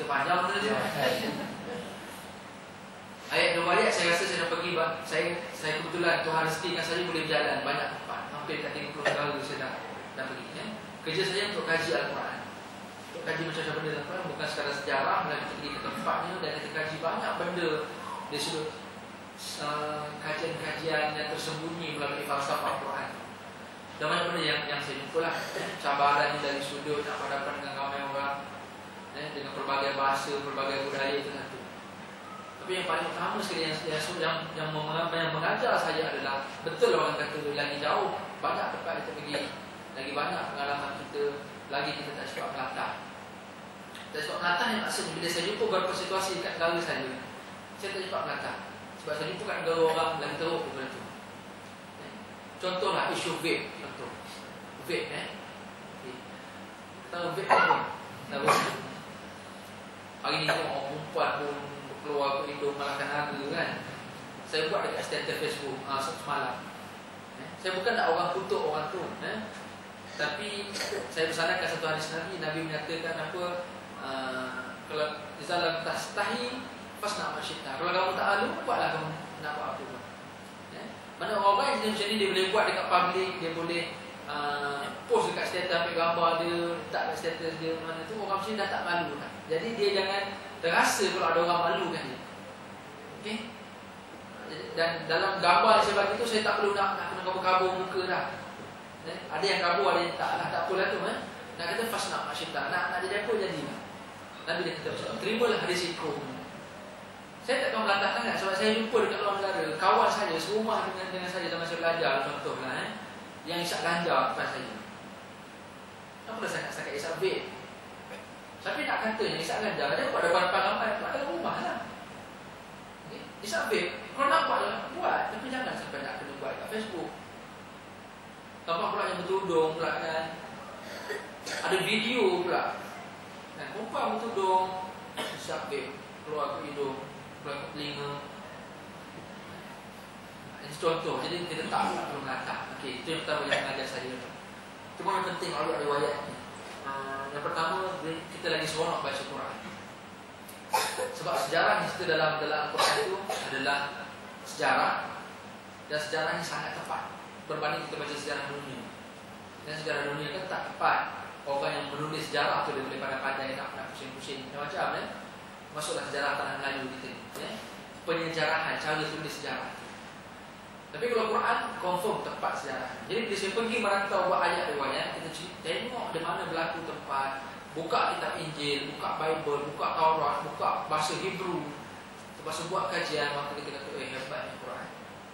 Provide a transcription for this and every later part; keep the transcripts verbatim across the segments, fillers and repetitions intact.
cerita panjang benda dia. Ayat dua ayat saya rasa saya dah pergi, saya saya kebetulan Tuhan rezekikan saya boleh berjalan banyak tempat, hampir kat tiga puluh negara saya dah dah pergi. Ya. Kerja saya untuk kaji Al-Quran, untuk kaji macam-macam benda Al-Quran, bukan sekadar sejarah, melainkan kita pergi ke tempatnya dan kita kaji banyak benda dari sudut uh, kajian-kajian yang tersembunyi melalui falsafah Al-Quran. Dan banyak benda yang yang saya jumpa lah, cabarannya dari sudut nak berhadapan dengan ramai orang, ya, dengan pelbagai bahasa, pelbagai budaya itu satu. Tapi yang paling utama sekali yang yang yang, yang, yang mengajar saya adalah betul orang kata lagi jauh, banyak tempat kita pergi, lagi banyak pengalaman kita, lagi kita tak cepat melatah. Tak cepat melatah yang maksudnya bila saya jumpa beberapa situasi dekat negara saya, saya tak cepat melatah. Sebab saya jumpa kat negara orang lagi teruk daripada tu. Contohlah isu vape, contoh vape eh. Tahu vape apa? Tahu. Hari ni tengok orang perempuan pun keluar ke hidung malahkan harga kan. Saya buat dekat status Facebook uh, semalam. Eh? Saya bukan nak orang kutuk orang tu, eh? Tapi saya bersandarkan satu hadis Nabi. Nabi menyatakan apa? Uh, kalau izalam tastahi fasna ma syi'ta. Kalau kamu tak malu, buatlah kamu nak buat apa pun. Eh? Mana orang lain macam ni dia boleh buat dekat public, dia boleh uh, post dekat status, ambil gambar dia, letak dekat status dia mana tu, orang macam ni dah tak malu dah. Jadi dia jangan terasa kalau ada orang malu kan dia. Okey. Dan dalam gambar yang saya bagi tu saya tak perlu nak nak kena kabur muka dah. Eh? Ada yang kabur, ada yang tak lah, tak apalah tu eh. Nak kata fasna masyita, nak nak jadi apa jadi. Nabi dia kata macam terimalah hadis itu. Saya tak tahu melatah sangat sebab saya jumpa dekat luar negara kawan saya serumah dengan dengan saya zaman saya belajar contohlah eh, yang isap ganja depan saya. Apa dah sangat-sangat isap vape. Tapi nak kata yang isap ganja, dia buat depan-depan ramai, buat dalam rumah lah. Okay? Isap vape, kalau nak buat, buat. Tapi jangan sampai nak kena buat kat Facebook. Tampak pula yang bertudung pula kan. Ada video pula. Kan, perempuan bertudung, isap vape, keluar ke hidung, keluar ke telinga. Ini contoh, jadi kita tak perlu melatah. Okay, itu yang pertama yang mengajar saya. Cuma yang penting kalau ada riwayat ni. Uh, yang pertama, kita lagi seronok baca Quran. Sebab sejarah yang cerita dalam dalam Quran itu adalah sejarah, dan sejarah ini sangat tepat berbanding kita baca sejarah dunia. Dan sejarah dunia kan tak tepat. Orang yang menulis sejarah tu dia boleh pandai-pandai nak nak pusing-pusing macam-macam eh. Masuklah sejarah tanah Melayu kita ni, eh. Penyejarahan, cara tulis sejarah. Tapi kalau Quran confirm tepat sejarah. Jadi bila saya pergi merantau buat ayat riwayat, kita tengok di mana berlaku tempat, buka kitab Injil, buka Bible, buka Taurat, buka bahasa Hebrew, terpaksa buat kajian, maka kita kata eh hebatnya Quran.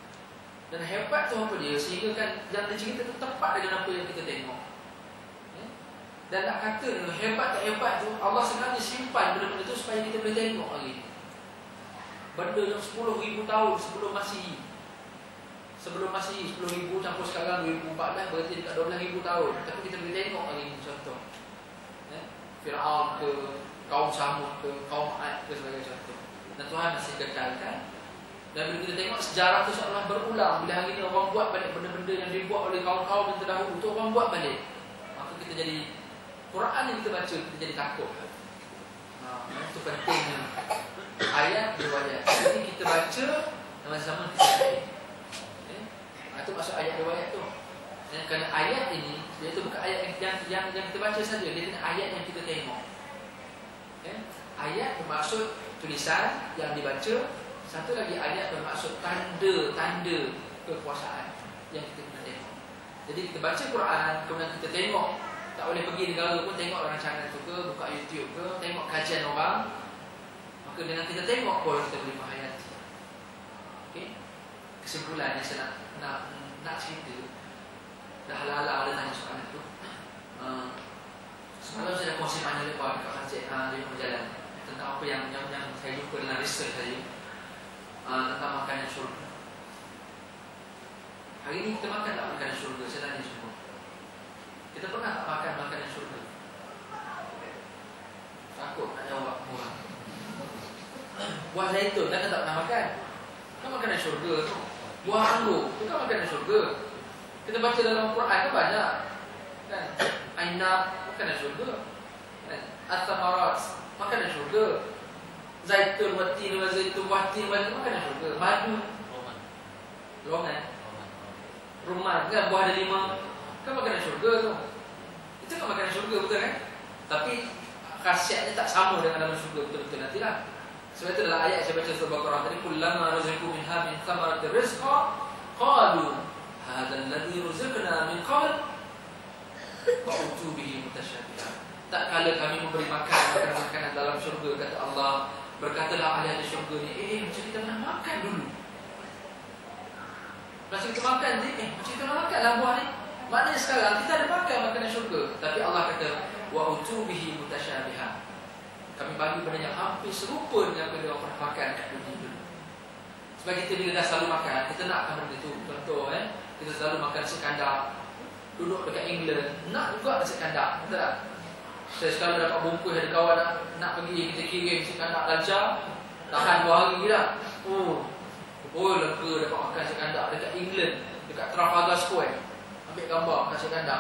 Dan hebat tu apa dia? Sehingga kan yang cerita tu tepat dengan apa yang kita tengok. Eh? Dan nak kata hebat tak hebat tu, Allah sengaja simpan benda-benda tu supaya kita boleh tengok lagi. Benda yang sepuluh ribu tahun sebelum Masihi. Sebelum Masihi sepuluh ribu campur sekarang dua ribu empat belas, berarti dekat dua belas ribu tahun. Tapi kita boleh tengok lagi contoh. Eh? Firaun ke, kaum Samud ke, kaum Ad ke sebagai contoh. Dan Tuhan masih kekalkan. Dan bila kita tengok sejarah tu seolah berulang. Bila hari ni orang buat balik benda-benda yang dibuat oleh kaum-kaum yang terdahulu tu, orang buat balik. Maka kita jadi, Quran yang kita baca, kita jadi takut. Nah, itu pentingnya ayat riwayat. Jadi kita baca sama-sama kita baca. Eh? Itu maksud ayat riwayat tu. Dan kerana ayat ini, dia itu bukan ayat yang, yang, yang, yang kita baca saja, dia kena ayat yang kita tengok. Eh? Ayat bermaksud tulisan yang dibaca. Satu lagi ayat bermaksud tanda-tanda kekuasaan yang kita kena tengok. Jadi kita baca Quran, kemudian kita tengok. Tak boleh pergi negara pun tengok rancangan tu ke, buka YouTube ke, tengok kajian orang. Maka dengan kita tengok pun kita boleh menghayati. Okay? Kesimpulan yang saya nak, nak, nak cerita. Dah halal-halal ada tanya soalan tu. uh, Semalam saya dah kongsi banyak lebar dekat masjid uh, di berjalan tentang apa yang, yang, yang saya jumpa dalam research saya. Uh, tentang makanan syurga. Hari ini kita makan tak makanan syurga? Saya tanya semua. Kita pernah tak makan makanan syurga? Takut nak jawab buah. Buah zaitun kan tak pernah makan? Kan makanan syurga tu. Buah anggur tu kan makanan syurga. Kita baca dalam Quran kan banyak kan? Ainab makanan syurga. At-tamarat, makanan syurga. Zaitun, watin, zaitun, watin, watin, makanan syurga. Madu, longan, rumah kan, buah ada lima, kan makanan syurga tu. Itu kan makanan syurga, betul kan? Tapi khasiatnya tak sama dengan dalam syurga betul-betul nantilah. Sebab itu dalam ayat saya baca surah Baqarah tadi, kullama ruziqu minha min thamaratir rizqa qalu hadha alladhi ruziqna min qabl wa utu bihi mutasyabiha. Tak kala kami memberi makan makanan-makanan dalam syurga, kata Allah, berkatalah ahli syurga ni, eh macam kita pernah makan dulu. Macam kita makan ni, eh macam kita pernah makan lah buah ni. Maknanya sekarang kita ada makan makanan syurga. Tapi Allah kata wa utu bihi mutasyabiha. Kami bagi benda yang hampir serupa dengan benda yang pernah makan kat dunia dulu. Sebab kita bila dah selalu makan, kita nakkan benda tu. Contoh eh, kita selalu makan nasi kandar. Duduk dekat England, nak juga nasi kandar, betul tak? Saya sekali dapat bungkus, ada kawan nak, nak pergi, kita kirim nasi kandar lancar, tahan dua hari dah. Oh, oh lega dapat makan nasi kandar dekat England, dekat Trafalgar Square. Ambil gambar nasi kandar.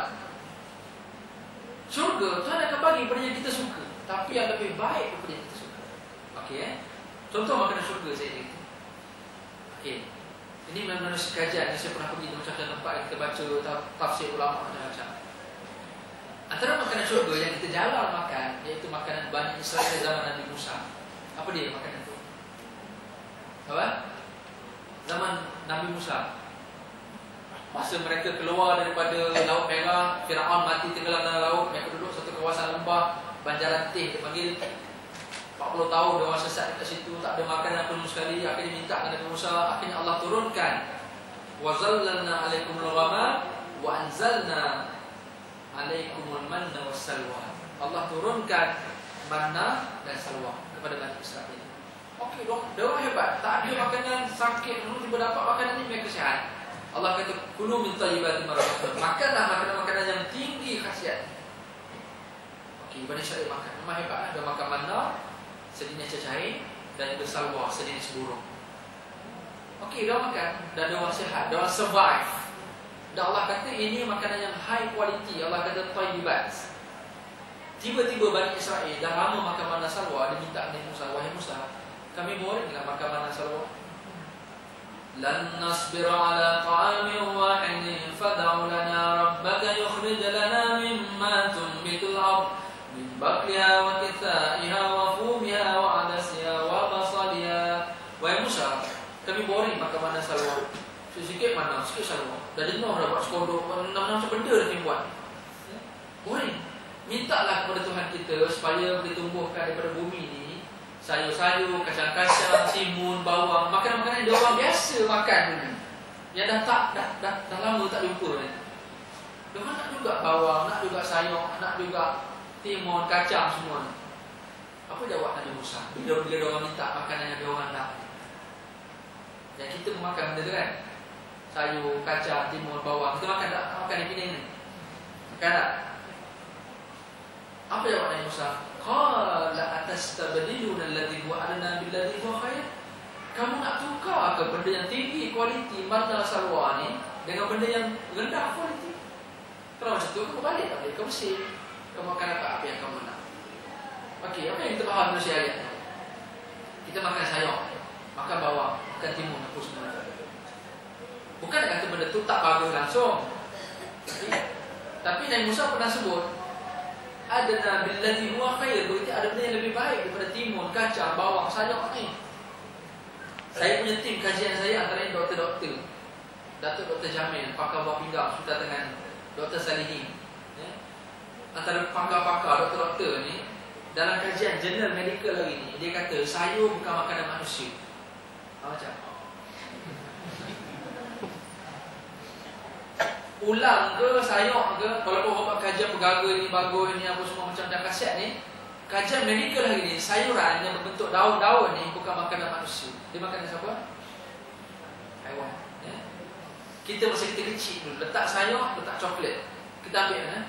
Syurga, Tuhan akan bagi benda yang kita suka, tapi yang lebih baik daripada yang kita suka. Okey eh? Contoh makanan syurga saya cerita. Okey. Ini memang kajian yang saya pernah pergi macam-macam tempat yang kita baca tafsir ulama macam-macam. Antara makanan syurga yang kita jarang makan, iaitu makanan Bani Israel zaman Nabi Musa. Apa dia makanan itu? Apa? Zaman Nabi Musa. Masa mereka keluar daripada Laut Merah, Firaun mati tenggelam dalam laut, mereka duduk satu kawasan lembah, Banjaran Teh dia panggil. empat puluh tahun dia orang sesat dekat situ, tak ada makanan pun sekali. Akhirnya minta kepada Musa, akhirnya Allah turunkan wa zallalna alaikumul ghamam wa anzalna alaikumul manna wassalwa. Allah turunkan manna dan salwa kepada Bani Israel. Okey dong, dia orang hebat. Tak ada makanan sakit, dulu tiba dapat makanan ni mereka sihat. Allah kata kulu min thayyibati ma razaqnakum. Makanlah makanan-makanan yang tinggi khasiat. Okey, Bani Israel makan. Memang hebatlah, dia makan manna sedihnya cecair dan juga salwa sedihnya seburung. Okey, dia makan dan dia orang sihat, dia orang survive. Dan Allah kata ini makanan yang high quality. Allah kata thayyibat. Tiba-tiba Bani Israel dah lama makan manna salwa, dia minta kepada Musa, wahai Musa, kami boleh enggak makan manna salwa? Lan nasbira ala ta'amin wahidin fad'u lana rabbaka yukhrij lana mimma tunbitul ardh min baqliha wa qithaiha wa fumiha wa adasiha wa basaliha. Wahai Musa, kami boring makan manna salwa. Sikit mana, sikit salwa. Dah jenuh dah buat sekodok, macam-macam benda dah kami buat. Boring. Mintalah kepada Tuhan kita supaya boleh tumbuhkan daripada bumi ni sayur-sayur, kacang-kacang, timun, bawang, makanan-makanan yang dia orang biasa makan dulu. Yang dah tak, dah, dah, dah lama tak jumpa ni. Dia orang nak juga bawang, nak juga sayur, nak juga timun, kacang semua. Apa jawab Nabi Musa? Bila bila dia orang minta makanan yang dia orang nak. Yang kita makan benda tu kan? Sayur, kacang, timun, bawang. Kita makan tak? Makan yang pilih ni. Makan tak? Apa jawab Nabi Musa? Qala atastabdiluna alladhi huwa adna billadhi huwa khair? Kamu nak tukar ke benda yang tinggi kualiti manna salwa ni dengan benda yang rendah kualiti? Kalau macam tu, kamu balik tak boleh. Kamu bersih. Kamu akan dapat apa yang kamu nak. Okey, apa yang kita faham manusia ayat ni? Kita makan sayur, makan bawang, makan timun, apa semua. Bukan nak kata benda tu tak bagus langsung. Tapi, tapi Nabi Musa pernah sebut adna billadhi huwa khair, berarti ada benda yang lebih baik daripada timun, kacang, bawang, sayur ni. Saya punya tim kajian saya antara doktor-doktor, Datuk Doktor Jamil, pakar buah pinggang, serta dengan Doktor Salihin, ya. Antara pakar-pakar doktor-doktor ni dalam kajian jurnal medical hari ni, dia kata sayur bukan makanan manusia. Ha, macam ulang ke sayur ke, walaupun orang kajian pergara ni bagus ni apa semua macam dah khasiat ni, kajian medical hari ni sayuran yang berbentuk daun-daun ni bukan makanan manusia. Dia makanan siapa? Haiwan, ya? Kita masa kita kecil dulu letak sayur, letak coklat, kita ambil kan?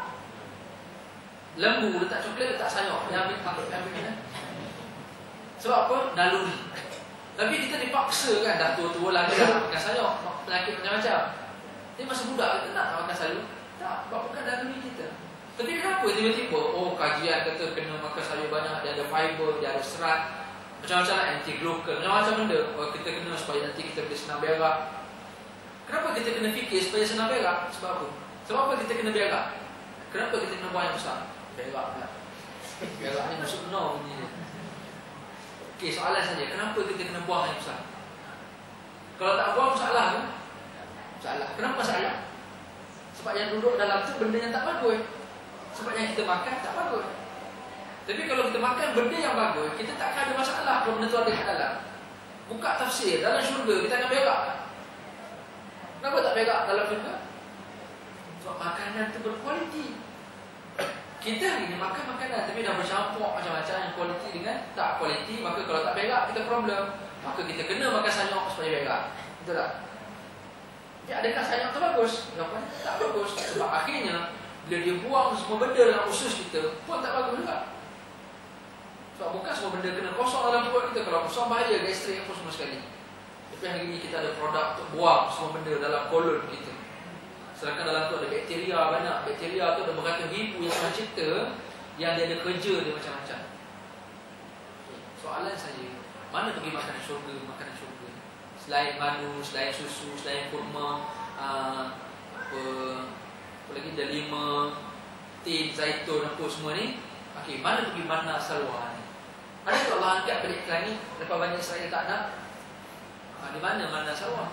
Lembu letak coklat, letak sayur, dia ambil ambil ambil kan? Sebab apa? Naluri. Tapi kita dipaksa kan, dah tua-tua lagi dah makan sayur, penyakit macam-macam. Dia masa budak kita nak makan sayur? Tak, sebab bukan naluri kita. Tapi kenapa tiba-tiba, oh kajian kata kena makan sayur banyak, dia ada fiber, dia ada serat, macam-macam lah, anti-glucose, macam-macam benda. Oh, kita kena supaya nanti kita boleh senang berak. Kenapa kita kena fikir supaya senang berak? Sebab apa? Sebab apa kita kena berak? Kenapa kita kena buang yang besar? Berak pula. Berak ni masuk no bunyi dia. Okey, soalan saja, kenapa kita kena buang yang besar? Kalau tak buang, masalah ke? Masalah. Kenapa masalah? Sebab yang duduk dalam tu benda yang tak bagus. Sebab yang kita makan tak bagus. Tapi kalau kita makan benda yang bagus, kita tak akan ada masalah kalau benda tu ada kat dalam. Buka tafsir, dalam syurga kita akan berak. Kenapa tak berak dalam syurga? Sebab makanan tu berkualiti. Kita hari ni makan makanan tapi dah bercampur macam-macam yang kualiti dengan tak kualiti. Maka kalau tak berak kita problem. Maka kita kena makan sayur supaya berak. Betul tak? Jadi adakah sayur tu bagus? Jawapan tak bagus. Sebab akhirnya bila dia buang semua benda dalam usus kita pun tak bagus juga. Sebab bukan semua benda kena kosong dalam perut kita. Kalau kosong bahaya, gastrik apa semua sekali. Tapi hari ini kita ada produk untuk buang semua benda dalam kolon kita. Sedangkan dalam tu ada bakteria banyak. Bakteria tu ada beratus ribu yang Tuhan cipta, yang dia ada kerja dia macam-macam. Soalan saya, mana pergi makanan syurga, makanan syurga? Selain madu, selain susu, selain kurma, uh, apa, apa lagi, delima, tin, zaitun, apa semua ni. Okey, mana pergi mana salwa ni? Adakah Allah angkat pada iklan ni lepas banyak Israel tak nak? Ha, di mana mana salwa?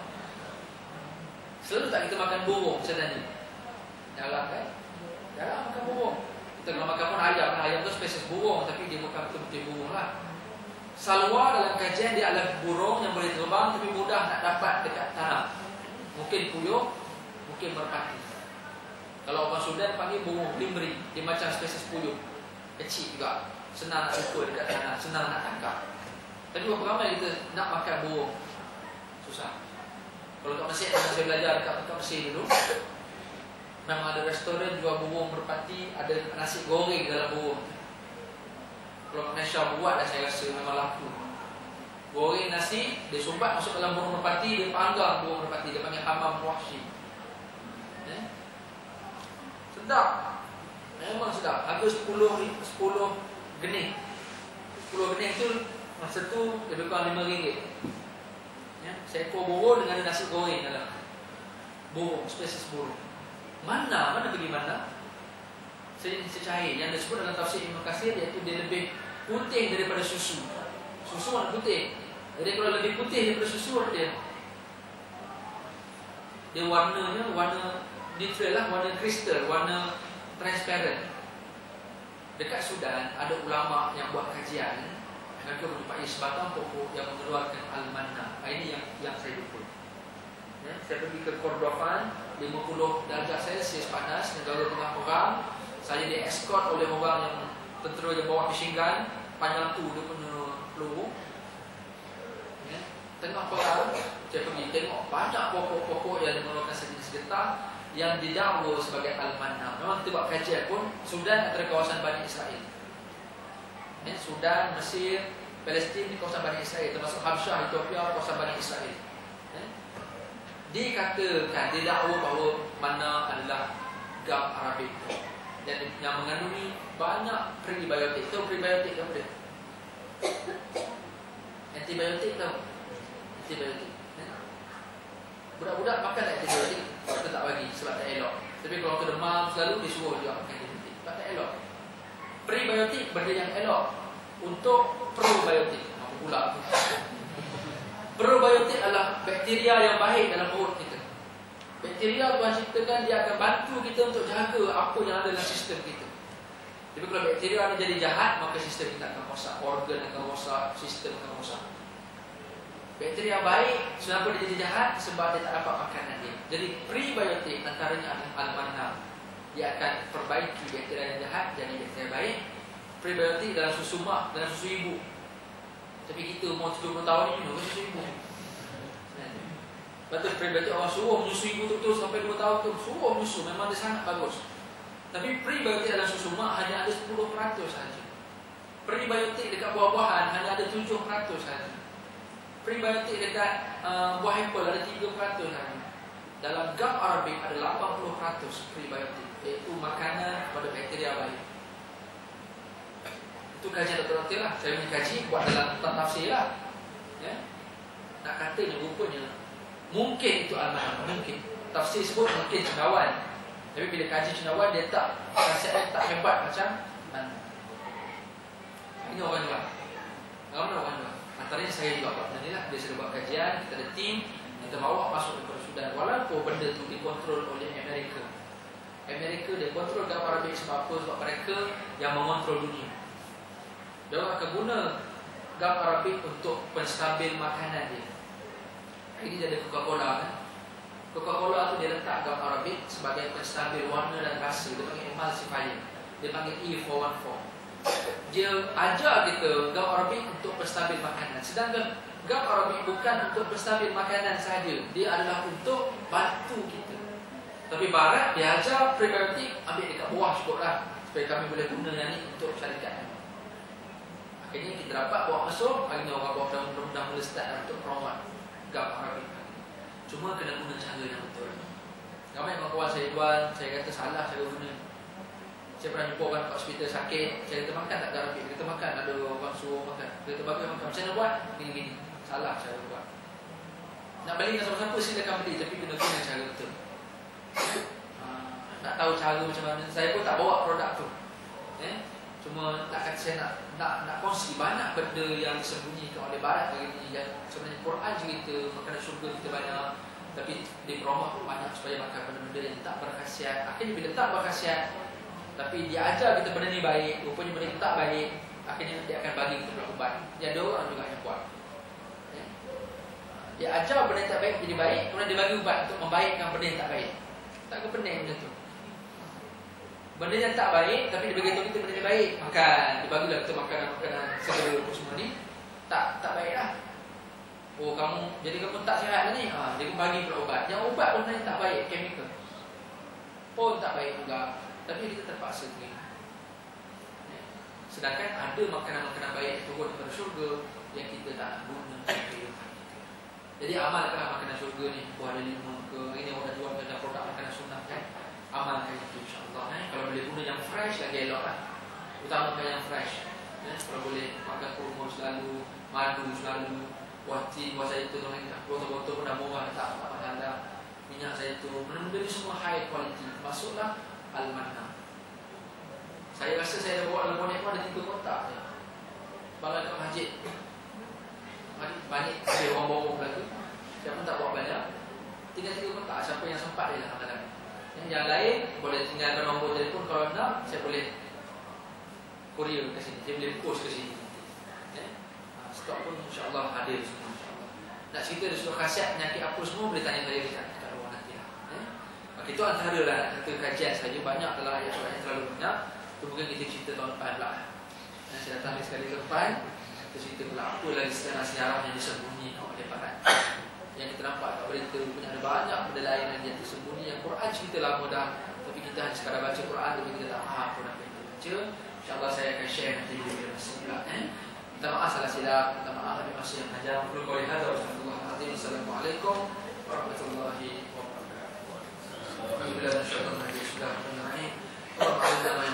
Selalu tak kita makan burung sebenarnya? Jarang kan? Jarang makan burung. Kita kalau makan pun ayam, ayam tu spesies burung, tapi dia bukan betul-betul burung lah. Salwa dalam kajian dia adalah burung yang boleh terbang tapi mudah nak dapat dekat tanah. Mungkin puyuh, mungkin merpati. Kalau orang Sudan panggil burung limri, dia macam spesies puyuh, kecil juga, senang nak ukur dekat tanah, senang nak tangkap. Tapi berapa ramai kita nak makan burung? Susah. Kalau kat Mesir, saya belajar dekat, dekat Mesir dulu, memang ada restoran jual burung merpati, ada nasi goreng dalam burung. Kalau Malaysia buat dah, saya rasa memang laku. Goreng nasi, dia sumbat masuk dalam burung merpati, dia panggang burung merpati, dia panggil hamam wahsy. Eh? Sedap. Memang sedap. Harga sepuluh gening. sepuluh gening tu masa tu lebih kurang lima ringgit. Ya, seekor burung dengan nasi goreng dalam. Burung, spesies burung. Mana? Mana pergi mana? Sejenis cair yang disebut dalam tafsir Ibn Katsir, iaitu dia lebih putih daripada susu. Susu warna putih. Jadi kalau lebih putih daripada susu, dia dia warnanya warna neutral lah, warna kristal, warna transparent. Dekat Sudan ada ulama yang buat kajian, mereka menjumpai sebatang pokok yang mengeluarkan al-manna. Ini yang yang saya jumpa. Ya, saya pergi ke Kordofan, lima puluh darjah Celsius panas, negara tengah perang. Saya di escort oleh orang yang tentera yang bawa machine gun, panjang tu dia punya peluru. Ya, tengah perang, saya pergi tengok banyak pokok-pokok yang mengeluarkan sejenis getah yang didakwa sebagai al-manna. Memang kita buat kajian pun, Sudan antara kawasan Bani Israel. Ya, Sudan, Mesir, Palestin di kawasan Bani Israel, termasuk Habsyah, Ethiopia, kawasan Bani Israel. Ya, dikatakan, didakwa bahawa manna adalah gam Arabik dan yang mengandungi banyak prebiotik. Tahu prebiotik apa dia? Antibiotik tahu? Antibiotik. Budak-budak makan antibiotik, kita tak bagi sebab tak elok. Tapi kalau ke demam selalu dia suruh dia makan antibiotik sebab tak elok. Prebiotik benda yang elok untuk probiotik. Apa pula tu? Probiotik adalah bakteria yang baik dalam perut kita. Bakteria Tuhan ciptakan, dia akan bantu kita untuk jaga apa yang ada dalam sistem kita. Tapi kalau bakteria ni jadi jahat, maka sistem kita akan rosak, organ akan rosak, sistem akan rosak. Bakteria baik, kenapa dia jadi jahat? Sebab dia tak dapat makanan dia. Jadi prebiotik antaranya adalah al-manna. Dia akan perbaiki bakteria yang jahat jadi bakteria baik. Prebiotik dalam susu mak, dalam susu ibu. Tapi kita umur tujuh puluh tahun ni minum susu ibu. Betul, prebiotik orang suruh menyusui ibu betul sampai dua tahun tu, suruh menyusu, memang dia sangat bagus. Tapi prebiotik dalam susu mak hanya ada sepuluh peratus saja. Prebiotik dekat buah-buahan hanya ada tujuh peratus saja. Prebiotik dekat uh, buah apple ada tiga peratus saja. Dalam gam Arabik ada lapan puluh peratus prebiotik, iaitu makanan pada bakteria yang baik. Itu kajian doktor-doktor lah. Saya punya kaji buat dalam tafsir lah. Ya? Nak katanya rupanya mungkin itu al-manam, mungkin tafsir sebut mungkin cendawan. Tapi bila kaji cendawan dia tak khasiat tak hebat macam mana. Ini orang jual. Orang orang jual. Antaranya saya juga buat tadi lah. Dia sudah buat kajian, kita ada tim, kita bawa masuk ke Sudan. Walaupun benda tu dikontrol oleh Amerika. Amerika dia kontrol gambar Arabik sebab apa? Sebab mereka yang mengontrol dunia. Dia akan guna gambar Arabik untuk penstabil makanan dia. Ini jadi Coca-Cola kan. Coca-Cola tu dia letak gambar Arabik sebagai penstabil warna dan rasa. Dia panggil emulsifier. Dia panggil E empat belas. Dia ajar kita gambar Arabik untuk penstabil makanan. Sedangkan gambar Arabik bukan untuk penstabil makanan sahaja. Dia adalah untuk bantu kita. Tapi barat dia ajar prebiotik ambil dekat bawah cukup lah. Supaya kami boleh guna yang ni untuk syarikat. Akhirnya kita dapat bawa masuk. Akhirnya orang bawa undang-undang mula start untuk promote gambar Arabik. Cuma kena guna cara yang betul. Ramai kawan-kawan saya jual, saya kata salah cara guna. Saya pernah jumpa orang kat hospital sakit. Saya kata makan tak Arabik. Dia kata makan, ada orang suruh makan. Dia kata bagus makan. Macam mana buat? Gini-gini. Salah cara buat. Nak beli dengan siapa-siapa silakan beli. Tapi kena guna cara betul. Uh, nak tahu cara macam mana. Saya pun tak bawa produk tu. Eh? Cuma tak kata saya nak nak nak kongsi banyak benda yang disembunyikan oleh barat hari ini. Dan sebenarnya Quran cerita makanan syurga kita banyak, tapi dipromot banyak supaya makan benda-benda yang tak berkhasiat. Akhirnya bila tak berkhasiat, tapi dia ajar kita benda ni baik, rupanya benda ni tak baik, akhirnya dia akan bagi kita ubat. Dia ada orang juga yang buat. Eh? Dia ajar benda yang tak baik jadi baik, kemudian dia bagi ubat untuk membaikkan benda yang tak baik. Tak ke pening benda tu. Benda yang tak baik, tapi dia beritahu kita benda yang baik. Makan, dia bagilah kita makanan-makanan segala semua ni. Tak tak baik lah. Oh kamu, jadi kamu tak sihat lah ni. Ha, dia pun bagi pula ubat. Yang ubat pun sebenarnya tak baik, chemical. Pun tak baik juga. Tapi kita terpaksa terima. Sedangkan ada makanan-makanan baik turun daripada syurga yang kita tak nak guna. Jadi amalkanlah makanan syurga ni. Buah ada lima ke, ini orang jual ada produk makanan sunnah kan. Amalkan itu insyaAllah. Eh? Kalau boleh guna yang fresh lagi elok kan. Utamakan yang fresh. Eh? Kalau boleh makan kurma selalu, madu selalu, wati, buah zaitun, botol-botol pun dah murah, tak tak masalah. Minyak zaitun, benda-benda ni semua high quality. Masuklah al-manam. Saya rasa saya dah bawa dalam bonek pun ada tiga kotak je. Bala kat masjid. Banyak saya orang bawa belaka. Saya pun tak bawa banyak. Tiga-tiga kotak. Siapa yang sempat dia lah kadang-kadang. Yang lain boleh tinggalkan nombor telefon. Kalau nak saya boleh courier ke sini. Saya boleh post ke sini. Ya? Stok pun insyaAllah hadir semua insyaAllah. Nak cerita dia suruh khasiat penyakit apa semua boleh tanya saya dekat kat ruang nanti lah. Ya? Maka itu antara lah nak kata kajian saja. Banyak adalah ayat-ayat yang terlalu banyak. Itu mungkin kita cerita tahun depan pula. Dan saya datang sekali ke depan, kita cerita pula apa lagi sejarah-sejarah yang disembunyikan oleh barat. Yang kita nampak kat berita punya ada banyak benda lain yang tersembunyi. Yang Quran cerita lama dah, tapi kita hanya sekadar baca Quran tapi kita tak faham pun apa yang kita baca. InsyaAllah saya akan share nanti video masa pula. Eh? Minta maaf salah silap, minta maaf ada masa yang panjang. Assalamualaikum warahmatullahi wabarakatuh. Alhamdulillah, insyaAllah sudah menaik.